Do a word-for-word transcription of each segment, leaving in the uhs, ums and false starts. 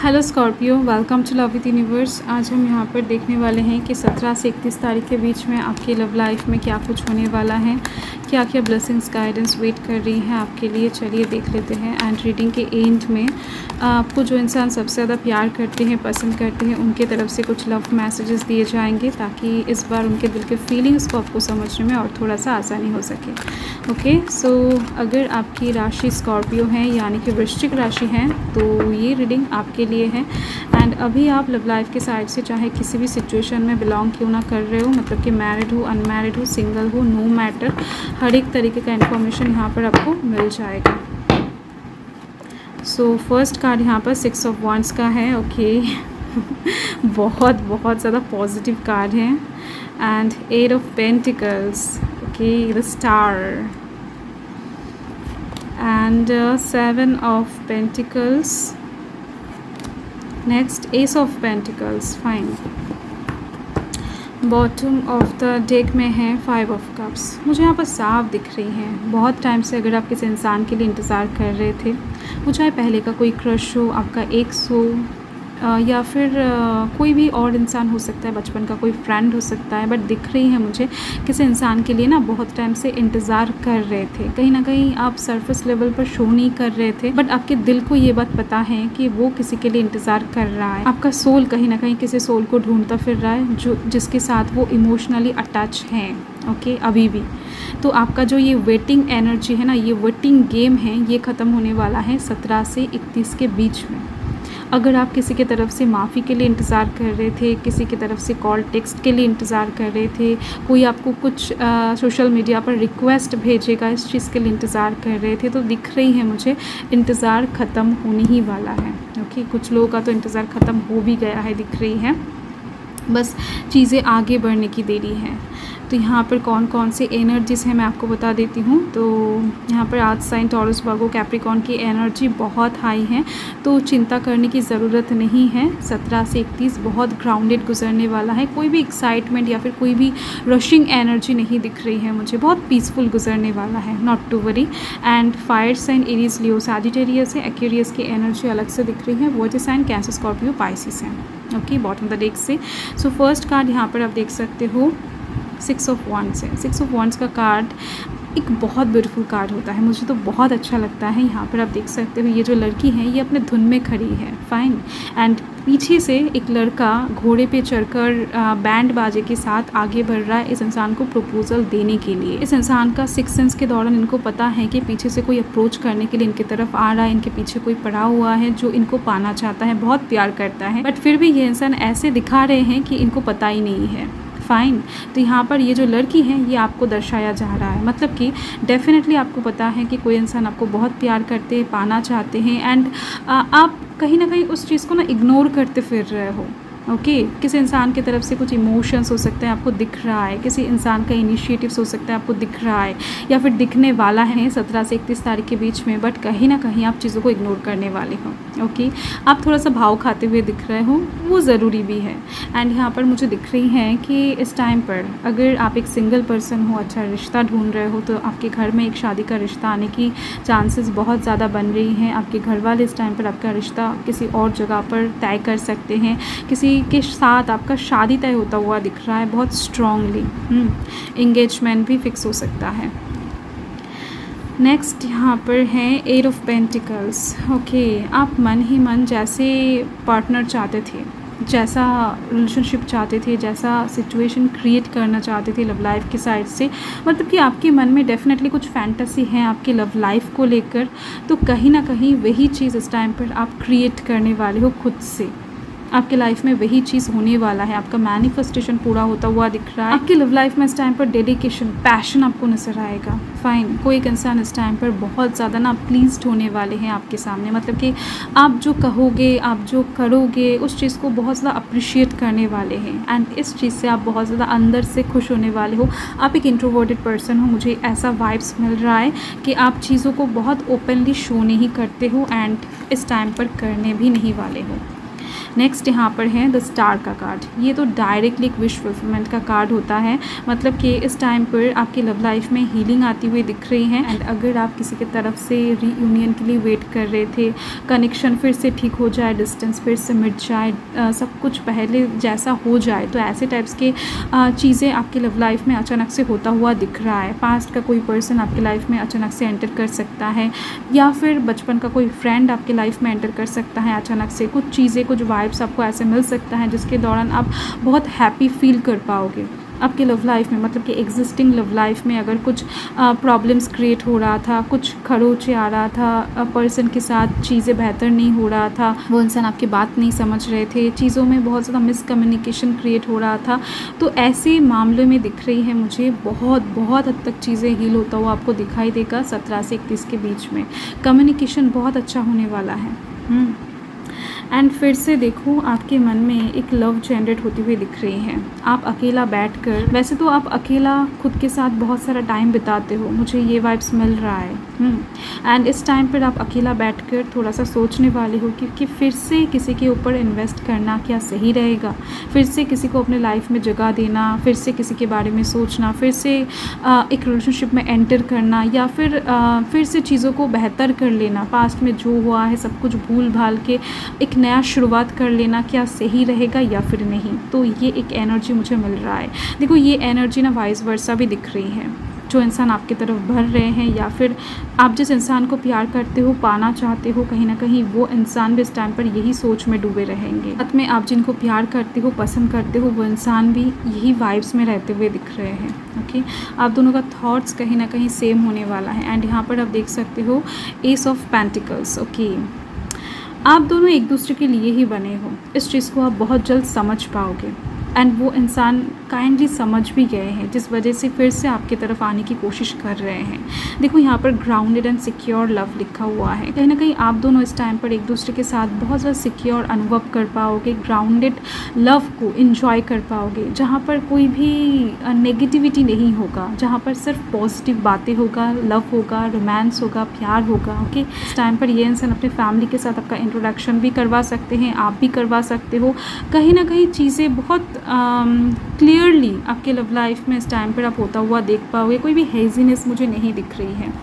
Hello Scorpio, welcome to love with universe. आज हम यहाँ पर देखने वाले हैं कि सत्रह से इकतीस तारीख के बीच में आपकी लव लाइफ में क्या कुछ होने वाला है, क्या क्या ब्लेसिंग्स गाइडेंस वेट कर रही हैं आपके लिए। चलिए देख लेते हैं। एंड रीडिंग के एंड में आपको जो इंसान सबसे ज़्यादा प्यार करते हैं, पसंद करते हैं, उनके तरफ से कुछ लव मैसेजेस दिए जाएंगे ताकि इस बार उनके दिल के फीलिंग्स को आपको समझने में और थोड़ा सा आसानी हो सके। ओके सो अगर आपकी राशि स्कॉर्पियो है यानी कि वृश्चिक राशि है तो ये रीडिंग आपके लिए है। एंड अभी आप लव लाइफ के साइड से चाहे किसी भी सिचुएशन में बिलोंग क्यों ना कर रहे हो, मतलब कि मैरिड हो, अनमैरिड हो, सिंगल हो, नो मैटर, हर एक तरीके का इन्फॉर्मेशन यहाँ पर आपको मिल जाएगा। सो फर्स्ट कार्ड यहाँ पर सिक्स ऑफ वॉन्ड्स का है। ओके बहुत बहुत ज़्यादा पॉजिटिव कार्ड है। And eight of pentacles, okay, the star and seven of pentacles, next ace of pentacles, fine. Bottom of the deck में है फाइव ऑफ कप्स। मुझे यहाँ पर साफ दिख रही हैं। बहुत टाइम से अगर आप किसी इंसान के लिए इंतज़ार कर रहे थे, वो चाहे पहले का कोई क्रश हो, आपका एक्स हो, या फिर कोई भी और इंसान हो सकता है, बचपन का कोई फ्रेंड हो सकता है, बट दिख रही है मुझे किसी इंसान के लिए ना बहुत टाइम से इंतज़ार कर रहे थे। कहीं ना कहीं आप सरफेस लेवल पर शो नहीं कर रहे थे, बट आपके दिल को ये बात पता है कि वो किसी के लिए इंतज़ार कर रहा है। आपका सोल कहीं ना कहीं किसी सोल को ढूंढता फिर रहा है जो जिसके साथ वो इमोशनली अटैच हैं। ओके अभी भी तो आपका जो ये वेटिंग एनर्जी है ना, ये वेटिंग गेम है, ये ख़त्म होने वाला है सत्रह से इकतीस के बीच में। अगर आप किसी की तरफ से माफ़ी के लिए इंतज़ार कर रहे थे, किसी की तरफ से कॉल टेक्स्ट के लिए इंतज़ार कर रहे थे, कोई आपको कुछ आ, सोशल मीडिया पर रिक्वेस्ट भेजेगा, इस चीज़ के लिए इंतज़ार कर रहे थे, तो दिख रही है मुझे इंतज़ार ख़त्म होने ही वाला है। ओके कुछ लोगों का तो इंतज़ार ख़त्म हो भी गया है, दिख रही है, बस चीज़ें आगे बढ़ने की देरी है। तो यहाँ पर कौन कौन से एनर्जीज़ हैं मैं आपको बता देती हूँ। तो यहाँ पर आज साइन, टॉरस, वर्गो, कैप्रिकॉर्न की एनर्जी बहुत हाई है, तो चिंता करने की ज़रूरत नहीं है। सत्रह से इकतीस बहुत ग्राउंडेड गुजरने वाला है। कोई भी एक्साइटमेंट या फिर कोई भी रशिंग एनर्जी नहीं दिख रही है मुझे, बहुत पीसफुल गुजरने वाला है, not to worry. And fire sign Aries, Leo, Sagittarius है, एक्वेरियस की एनर्जी अलग से दिख रही है। Water sign Cancer, Scorpio, Pisces हैं। ओके बॉटम द डेक से। सो फर्स्ट कार्ड यहाँ पर आप देख सकते हो सिक्स ऑफ वॉन्ड्स है। सिक्स ऑफ वॉन्ड्स का कार्ड एक बहुत ब्यूटीफुल कार्ड होता है, मुझे तो बहुत अच्छा लगता है। यहाँ पर आप देख सकते हो ये जो लड़की है ये अपने धुन में खड़ी है, फाइन। एंड पीछे से एक लड़का घोड़े पे चढ़कर बैंड बाजे के साथ आगे बढ़ रहा है इस इंसान को प्रपोजल देने के लिए। इस इंसान का सिक्स सेंस के दौरान इनको पता है कि पीछे से कोई अप्रोच करने के लिए इनकी तरफ आ रहा है, इनके पीछे कोई पड़ा हुआ है जो इनको पाना चाहता है, बहुत प्यार करता है, बट फिर भी ये इंसान ऐसे दिखा रहे हैं कि इनको पता ही नहीं है, फाइन। तो यहाँ पर ये जो लड़की है ये आपको दर्शाया जा रहा है, मतलब कि डेफिनेटली आपको पता है कि कोई इंसान आपको बहुत प्यार करते हैं, पाना चाहते हैं, एंड आप कहीं ना कहीं उस चीज़ को ना इग्नोर करते फिर रहे हो। Okay okay? किसी इंसान की तरफ से कुछ इमोशंस हो सकते हैं, आपको दिख रहा है, किसी इंसान का इनिशिएटिव्स हो सकता है, आपको दिख रहा है या फिर दिखने वाला है सत्रह से इकतीस तारीख के बीच में, बट कहीं ना कहीं आप चीज़ों को इग्नोर करने वाले हो। Okay okay? आप थोड़ा सा भाव खाते हुए दिख रहे हो, वो ज़रूरी भी है। एंड यहाँ पर मुझे दिख रही है कि इस टाइम पर अगर आप एक सिंगल पर्सन हो, अच्छा रिश्ता ढूंढ रहे हो, तो आपके घर में एक शादी का रिश्ता आने की चांसेस बहुत ज़्यादा बन रही हैं। आपके घर वाले इस टाइम पर आपका रिश्ता किसी और जगह पर तय कर सकते हैं, किसी के साथ आपका शादी तय होता हुआ दिख रहा है बहुत स्ट्रांगली। एंगेजमेंट भी फिक्स हो सकता है। नेक्स्ट यहाँ पर है एट ऑफ पेंटिकल्स। ओके आप मन ही मन जैसे पार्टनर चाहते थे, जैसा रिलेशनशिप चाहते थे, जैसा सिचुएशन क्रिएट करना चाहते थे लव लाइफ की साइड से, मतलब कि आपके मन में डेफिनेटली कुछ फैंटेसी है आपकी लव लाइफ को लेकर, तो कहीं ना कहीं वही चीज़ इस टाइम पर आप क्रिएट करने वाले हो खुद से। आपके लाइफ में वही चीज़ होने वाला है, आपका मैनिफेस्टेशन पूरा होता हुआ दिख रहा है। आपकी लव लाइफ में इस टाइम पर डेडिकेशन, पैशन आपको नजर आएगा, फाइन। कोई एक इंसान इस टाइम पर बहुत ज़्यादा ना प्लीज्ड होने वाले हैं आपके सामने, मतलब कि आप जो कहोगे, आप जो करोगे, उस चीज़ को बहुत ज़्यादा अप्रिशिएट करने वाले हैं, एंड इस चीज़ से आप बहुत ज़्यादा अंदर से खुश होने वाले हो। आप एक इंट्रोवर्टेड पर्सन हो, मुझे ऐसा वाइब्स मिल रहा है कि आप चीज़ों को बहुत ओपनली शो नहीं करते हो, एंड इस टाइम पर करने भी नहीं वाले हो। नेक्स्ट यहाँ पर है द स्टार का कार्ड। ये तो डायरेक्टली एक विश फुलफिलमेंट का कार्ड होता है, मतलब कि इस टाइम पर आपकी लव लाइफ में हीलिंग आती हुई दिख रही है। एंड अगर आप किसी की तरफ से रीयूनियन के लिए वेट कर रहे थे, कनेक्शन फिर से ठीक हो जाए, डिस्टेंस फिर से मिट जाए, आ, सब कुछ पहले जैसा हो जाए, तो ऐसे टाइप्स के चीज़ें आपकी लव लाइफ में अचानक से होता हुआ दिख रहा है। पास्ट का कोई पर्सन आपकी लाइफ में अचानक से एंटर कर सकता है, या फिर बचपन का कोई फ्रेंड आपकी लाइफ में एंटर कर सकता है अचानक से। कुछ चीज़ें, कुछ वाइब्स आपको ऐसे मिल सकता है जिसके दौरान आप बहुत हैप्पी फील कर पाओगे आपकी लव लाइफ में। मतलब कि एग्जिस्टिंग लव लाइफ में अगर कुछ प्रॉब्लम्स क्रिएट हो रहा था, कुछ खरोचे आ रहा था, पर्सन के साथ चीज़ें बेहतर नहीं हो रहा था, वो इंसान आपकी बात नहीं समझ रहे थे, चीज़ों में बहुत ज़्यादा मिसकम्युनिकेशन क्रिएट हो रहा था, तो ऐसे मामलों में दिख रही है मुझे बहुत बहुत हद तक चीज़ें हील होता हुआ आपको दिखाई देगा सत्रह से इकतीस के बीच में। कम्युनिकेशन बहुत अच्छा होने वाला है। एंड फिर से देखो, आपके मन में एक लव जनरेट होती हुई दिख रही है। आप अकेला बैठकर, वैसे तो आप अकेला खुद के साथ बहुत सारा टाइम बिताते हो, मुझे ये वाइब्स मिल रहा है। एंड इस टाइम पर आप अकेला बैठकर थोड़ा सा सोचने वाले हो कि, कि फिर से किसी के ऊपर इन्वेस्ट करना क्या सही रहेगा, फिर से किसी को अपने लाइफ में जगह देना, फिर से किसी के बारे में सोचना, फिर से आ, एक रिलेशनशिप में एंटर करना, या फिर आ, फिर से चीज़ों को बेहतर कर लेना, पास्ट में जो हुआ है सब कुछ भूल भाल के एक नया शुरुआत कर लेना क्या सही रहेगा या फिर नहीं। तो ये एक एनर्जी मुझे मिल रहा है। देखो, ये एनर्जी ना वाइस वर्सा भी दिख रही है। जो इंसान आपकी तरफ बढ़ रहे हैं, या फिर आप जिस इंसान को प्यार करते हो, पाना चाहते हो, कहीं ना कहीं वो इंसान भी इस टाइम पर यही सोच में डूबे रहेंगे। साथ में आप जिनको प्यार करते हो, पसंद करते हो, वो इंसान भी यही वाइब्स में रहते हुए दिख रहे हैं। ओके, आप दोनों का थॉट्स कहीं ना कहीं सेम होने वाला है। एंड यहाँ पर आप देख सकते हो एस ऑफ पेंटिकल्स। ओके, आप दोनों एक दूसरे के लिए ही बने हो, इस चीज़ को आप बहुत जल्द समझ पाओगे। एंड वो इंसान काइंडली समझ भी गए हैं, जिस वजह से फिर से आपकी तरफ आने की कोशिश कर रहे हैं। देखो, यहाँ पर ग्राउंडेड एंड सिक्योर लव लिखा हुआ है। कहीं ना कहीं आप दोनों इस टाइम पर एक दूसरे के साथ बहुत ज़्यादा सिक्योर अनुभव कर पाओगे, ग्राउंडेड लव को इन्जॉय कर पाओगे, जहाँ पर कोई भी नेगेटिविटी नहीं होगा, जहाँ पर सिर्फ पॉजिटिव बातें होगा, लव होगा, रोमांस होगा, प्यार होगा। ओके, इस टाइम पर ये इंसान अपने फैमिली के साथ आपका इंट्रोडक्शन भी करवा सकते हैं, आप भी करवा सकते हो। कहीं ना कहीं चीज़ें बहुत क्लियरली um, आपके लव लाइफ में इस टाइम पर आप होता हुआ देख पाओगे। कोई भी हेजीनेस मुझे नहीं दिख रही है।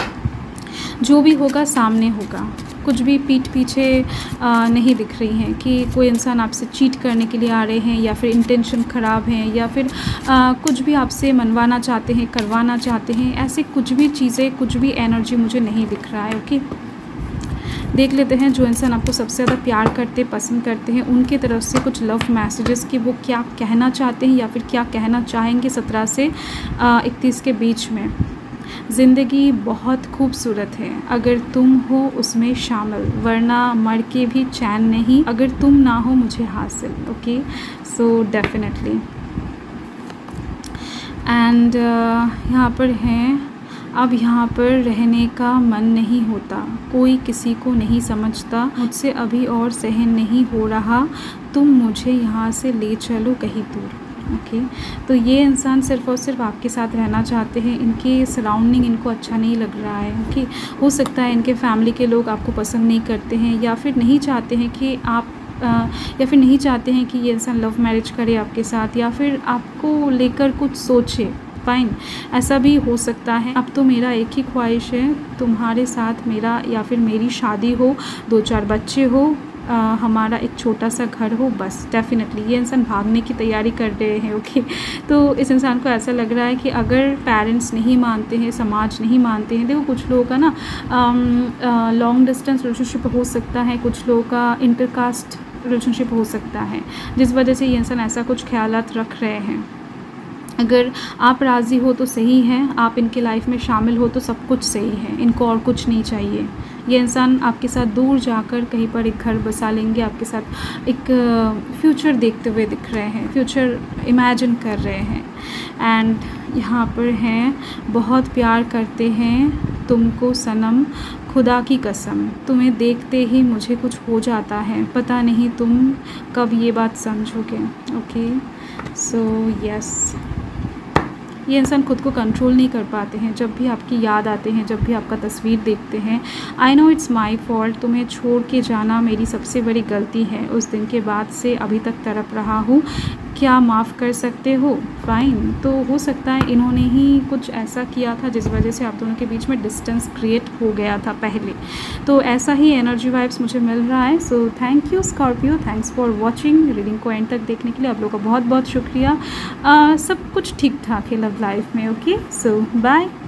जो भी होगा सामने होगा, कुछ भी पीठ पीछे आ, नहीं दिख रही हैं कि कोई इंसान आपसे चीट करने के लिए आ रहे हैं, या फिर इंटेंशन ख़राब हैं, या फिर आ, कुछ भी आपसे मनवाना चाहते हैं, करवाना चाहते हैं। ऐसे कुछ भी चीज़ें, कुछ भी एनर्जी मुझे नहीं दिख रहा है। ओके, देख लेते हैं जो इंसान आपको सबसे ज़्यादा प्यार करते, पसंद करते हैं, उनके तरफ से कुछ लव मैसेजेस कि वो क्या कहना चाहते हैं या फिर क्या कहना चाहेंगे सत्रह से इकतीस के बीच में। ज़िंदगी बहुत खूबसूरत है अगर तुम हो उसमें शामिल, वरना मर के भी चैन नहीं अगर तुम ना हो मुझे हासिल। Okay, so definitely. एंड यहाँ पर हैं, अब यहाँ पर रहने का मन नहीं होता, कोई किसी को नहीं समझता, मुझसे अभी और सहन नहीं हो रहा, तुम मुझे यहाँ से ले चलो कहीं दूर। ओके, तो ये इंसान सिर्फ़ और सिर्फ आपके साथ रहना चाहते हैं। इनके सराउंडिंग इनको अच्छा नहीं लग रहा है। ओके, हो सकता है इनके फैमिली के लोग आपको पसंद नहीं करते हैं, या फिर नहीं चाहते हैं कि आप आ, या फिर नहीं चाहते हैं कि ये इंसान लव मैरिज करे आपके साथ, या फिर आपको लेकर कुछ सोचे। फाइन, ऐसा भी हो सकता है। अब तो मेरा एक ही ख्वाहिश है, तुम्हारे साथ मेरा या फिर मेरी शादी हो, दो चार बच्चे हो, आ, हमारा एक छोटा सा घर हो, बस। डेफिनेटली ये इंसान भागने की तैयारी कर रहे हैं। ओके, तो इस इंसान को ऐसा लग रहा है कि अगर पेरेंट्स नहीं मानते हैं, समाज नहीं मानते हैं, देखो कुछ लोगों का ना लॉन्ग डिस्टेंस रिलेशनशिप हो सकता है, कुछ लोगों का इंटरकास्ट रिलेशनशिप हो सकता है, जिस वजह से ये इंसान ऐसा कुछ ख्यालात रख रहे हैं। अगर आप राज़ी हो तो सही है, आप इनके लाइफ में शामिल हो तो सब कुछ सही है, इनको और कुछ नहीं चाहिए। ये इंसान आपके साथ दूर जाकर कहीं पर एक घर बसा लेंगे, आपके साथ एक फ्यूचर देखते हुए दिख रहे हैं, फ्यूचर इमेजिन कर रहे हैं। एंड यहाँ पर हैं, बहुत प्यार करते हैं तुमको सनम, खुदा की कसम, तुम्हें देखते ही मुझे कुछ हो जाता है, पता नहीं तुम कब ये बात समझोगे। ओके, सो यस, ये इंसान खुद को कंट्रोल नहीं कर पाते हैं। जब भी आपकी याद आते हैं, जब भी आपका तस्वीर देखते हैं, I know it's my fault, तुम्हें छोड़ के जाना मेरी सबसे बड़ी गलती है, उस दिन के बाद से अभी तक तड़प रहा हूँ, क्या माफ़ कर सकते हो? फ़ाइन। तो हो सकता है इन्होंने ही कुछ ऐसा किया था जिस वजह से आप दोनों के बीच में डिस्टेंस क्रिएट हो गया था पहले। तो ऐसा ही एनर्जी वाइब्स मुझे मिल रहा है। So thank you Scorpio, thanks for watching. Reading को एंड तक देखने के लिए आप लोगों का बहुत बहुत शुक्रिया। uh, सब कुछ ठीक ठाक है लव लाइफ में। Okay, so bye.